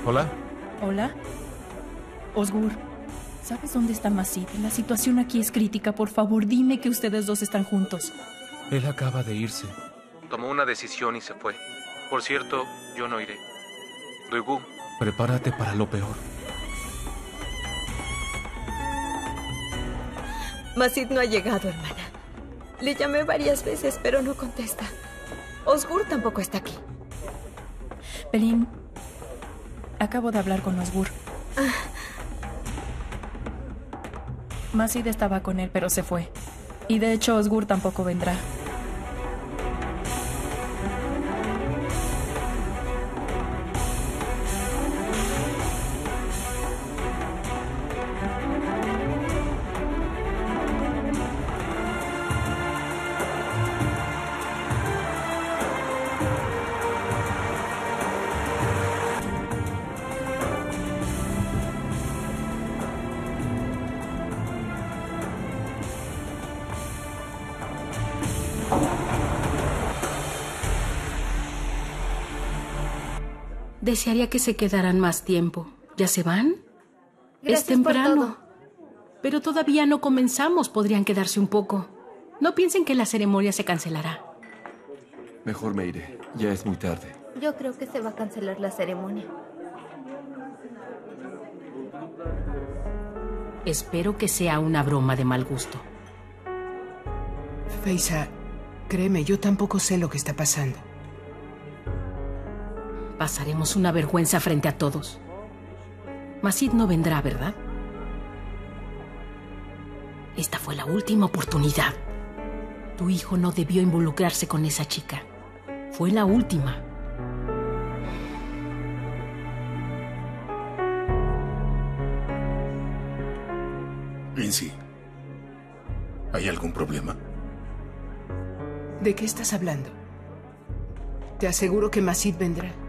Hola. Hola. Osgur, ¿sabes dónde está Masid? La situación aquí es crítica. Por favor, dime que ustedes dos están juntos. Él acaba de irse. Tomó una decisión y se fue. Por cierto, yo no iré. Duygu, prepárate para lo peor. Masid no ha llegado, hermana. Le llamé varias veces, pero no contesta. Osgur tampoco está aquí. Pelín, acabo de hablar con Osgur. Masid estaba con él, pero se fue. Y de hecho, Osgur tampoco vendrá. Desearía que se quedaran más tiempo. ¿Ya se van? Gracias es temprano. por todo. Pero todavía no comenzamos. Podrían quedarse un poco. No piensen que la ceremonia se cancelará. Mejor me iré. Ya es muy tarde. Yo creo que se va a cancelar la ceremonia. Espero que sea una broma de mal gusto. Feyza, créeme, yo tampoco sé lo que está pasando. Pasaremos una vergüenza frente a todos. Masid no vendrá, ¿verdad? Esta fue la última oportunidad. Tu hijo no debió involucrarse con esa chica. Fue la última. Lindsay, ¿hay algún problema? ¿De qué estás hablando? Te aseguro que Masid vendrá.